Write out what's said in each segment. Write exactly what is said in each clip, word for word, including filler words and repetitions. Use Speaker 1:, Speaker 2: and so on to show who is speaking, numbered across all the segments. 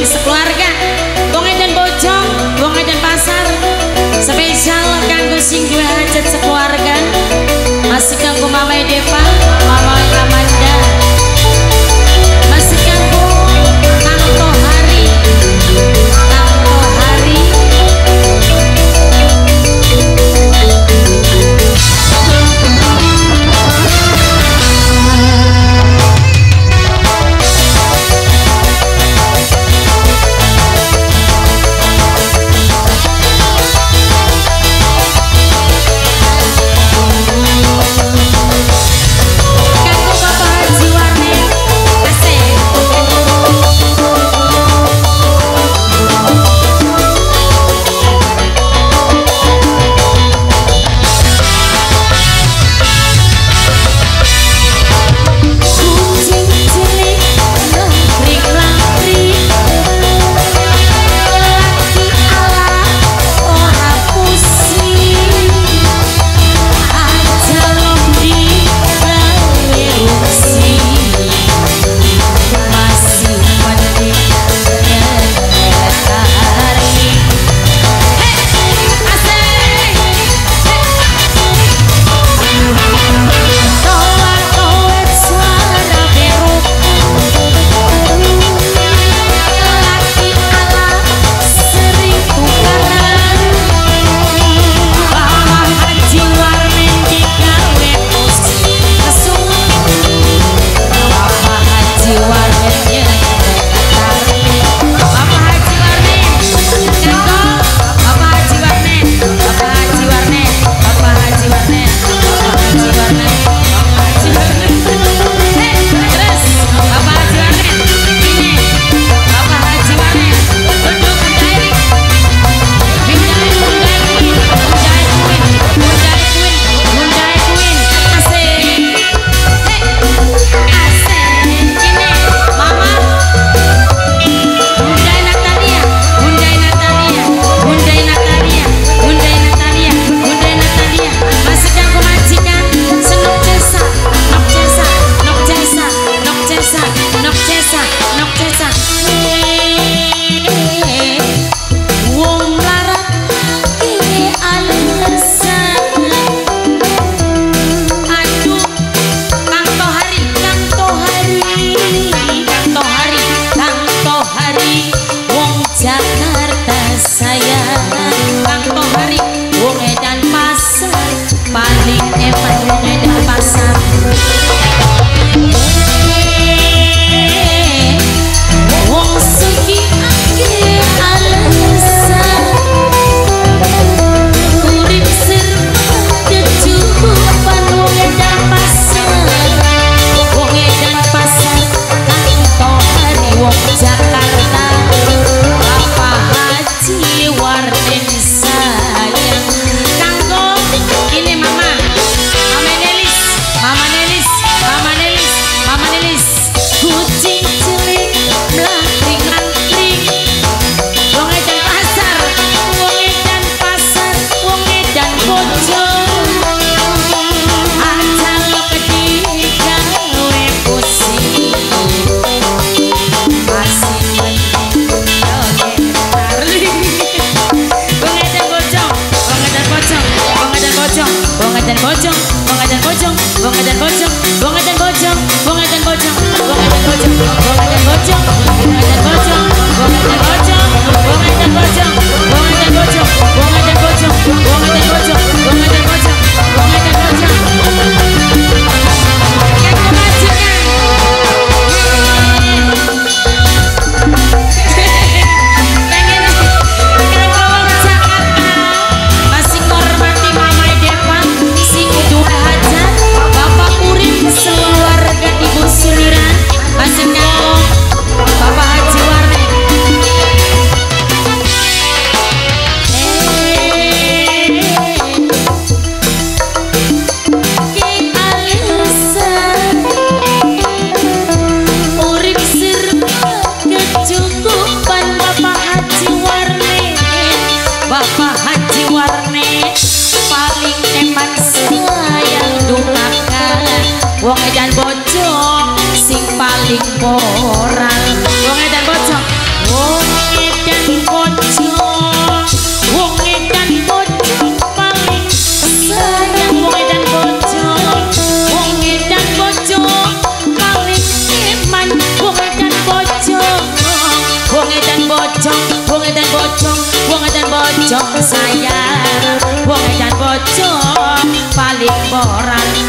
Speaker 1: sekeluarga. Wong edan bojong, wong edan pasar. Spesial kanggo sing duwe hajat sekeluarga. Masih kanggo Mama Deva, Mama Amanda. Masih kanggo Kang Tohari, Kang Tohari.
Speaker 2: Wong edan bojong sing paling moral. Wong edan bojong. Oh.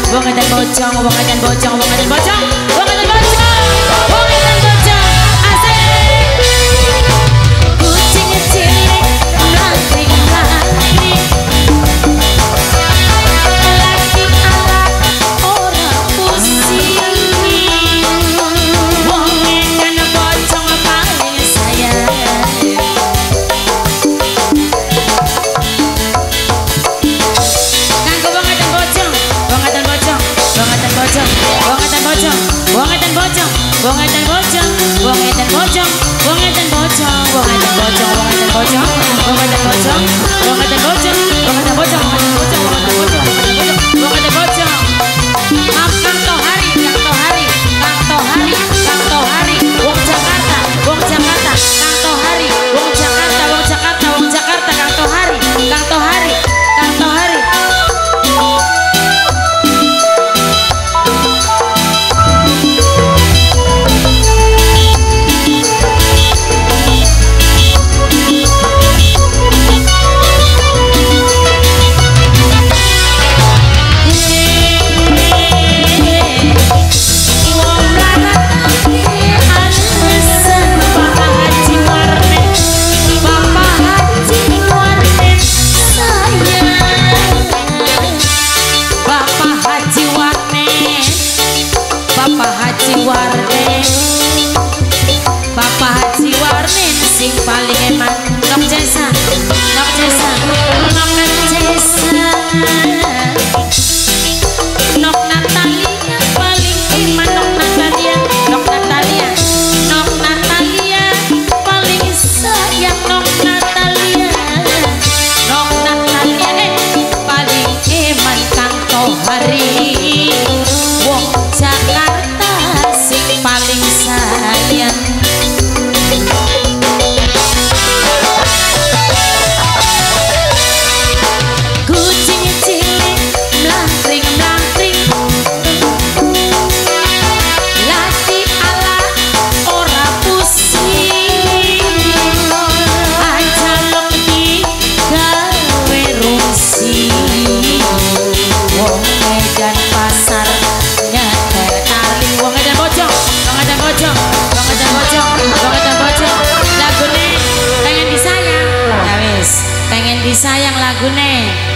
Speaker 1: wong edan bojong, wong edan bojong, wong edan bojong, wong edan bojong, wong edan bojong, asik. Kucing cilik mlantring mlantring, lagi ala ora pusing, wong edan bojong paling sayang. Kanggo wong edan bojong, wong edan bojong, wong edan bojong, wong edan bojong, wong edan bojong, wong edan bojong, wong edan bojong, wong edan bojong, wong edan bojong, wong edan bojong, wong edan bojong, wong edan bojong, wong edan bojong, wong edan bojong, wong edan bojong, wong edan bojong. Maaf Kang Tohari, Kang Tohari, Kang Tohari, Kang Tohari, wong Jakarta, wong Jakarta, Kang Tohari, wong Jakarta, wong Jakarta, wong Jakarta, Kang Tohari, Kang Tohari, Kang Tohari. Bapak Haji Warnen, Bapak Haji Warnen sing paling eman. Nok Jesa, Nok Jesa, Nok Jesa, Nok Natalia paling eman. Nok Natalia, Nok Natalia, Nok Natalia paling sayang. Nok Natalia, Nok Natalia eh paling eman. Kang Tohari wong Jakarta sing paling sayang. Kucing cilik mlantring mlantring, lati ala ora pusing, aja lok di gawe rusi, wong edan pasar nyetari, wong edan bojong, wong edan bojong, wong edan bojong, wong edan bojong. Lagune pengen disayang, ya wis, pengen disayang lagune.